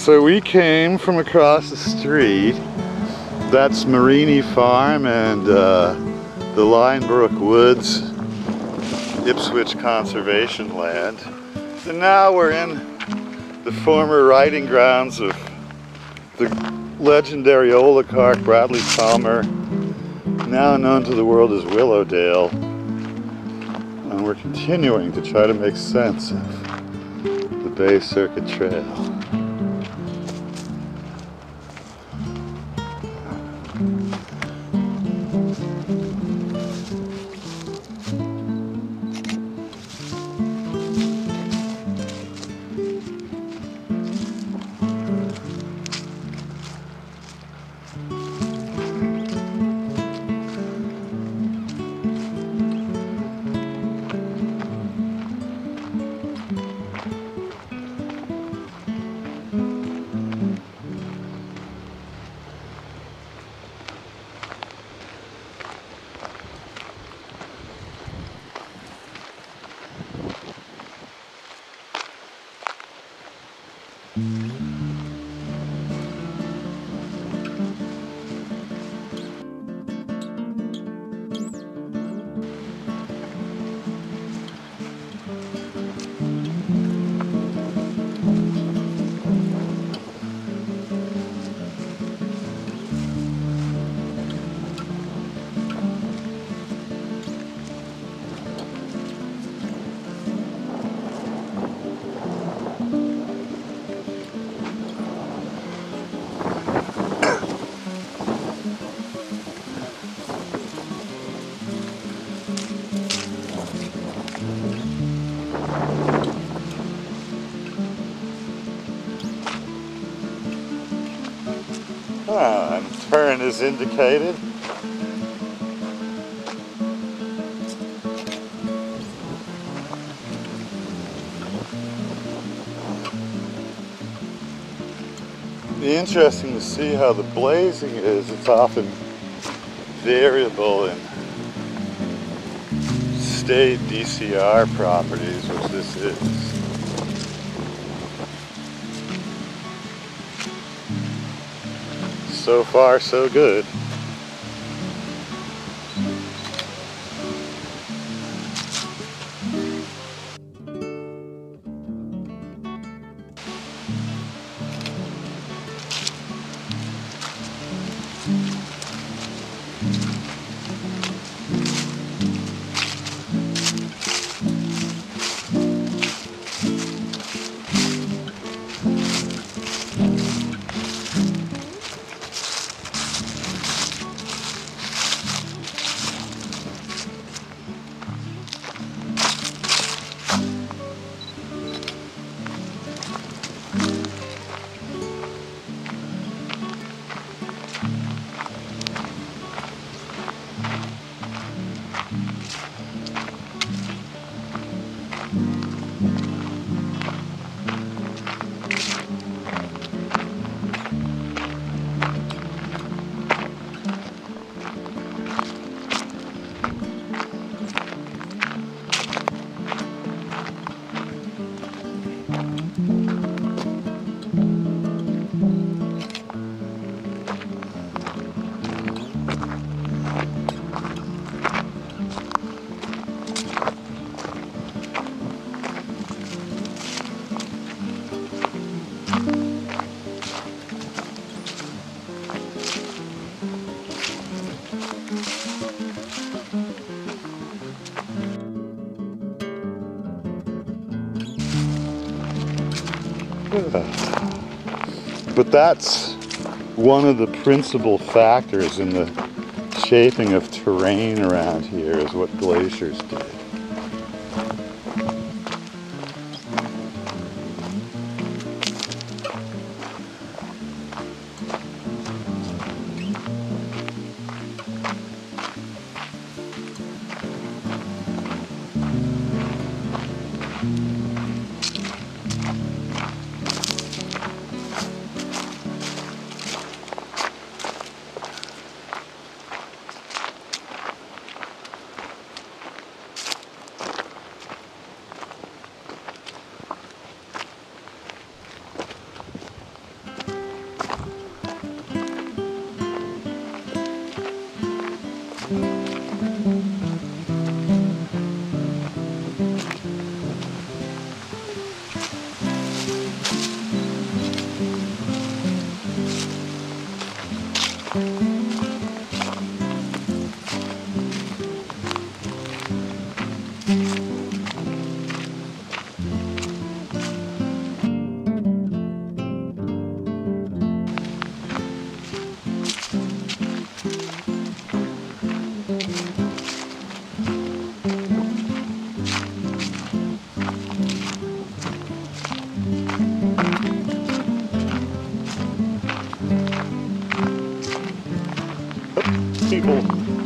So we came from across the street. That's Marini Farm and the Linebrook Woods, Ipswich Conservation Land. And now we're in the former riding grounds of the legendary oligarch Bradley Palmer, now known to the world as Willowdale. And we're continuing to try to make sense of the Bay Circuit Trail. And turn is indicated. It'd be interesting to see how the blazing is. It's often variable in state DCR properties, which this is. So far, so good. But that's one of the principal factors in the shaping of terrain around here, is what glaciers did. People.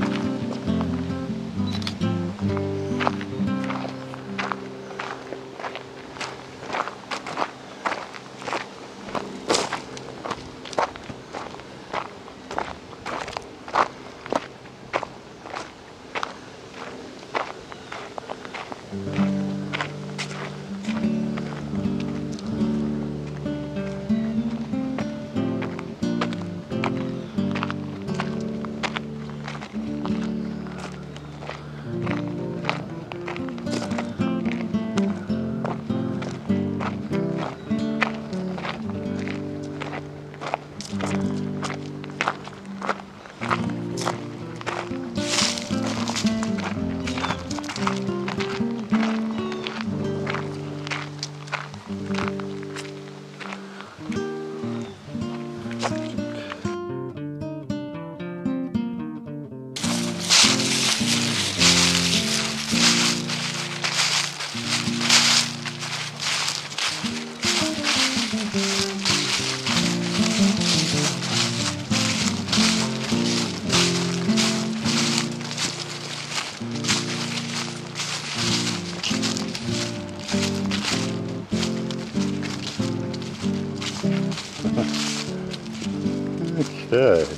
Okay.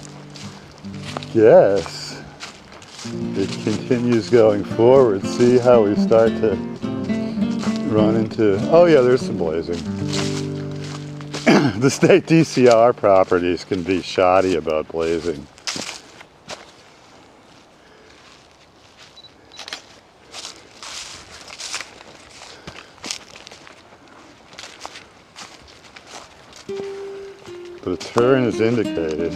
Yes. It continues going forward. See how we start to run into... Oh yeah, there's some blazing. The state DCR properties can be shoddy about blazing. But a turn is indicated.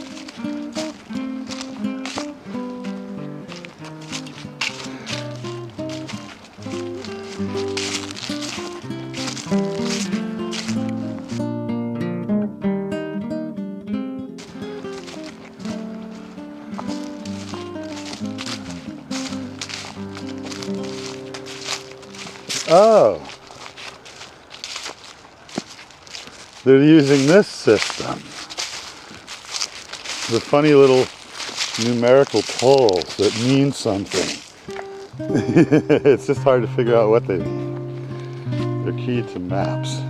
Oh, they're using this system. The funny little numerical polls that mean something. It's just hard to figure out what they mean. They're key to maps.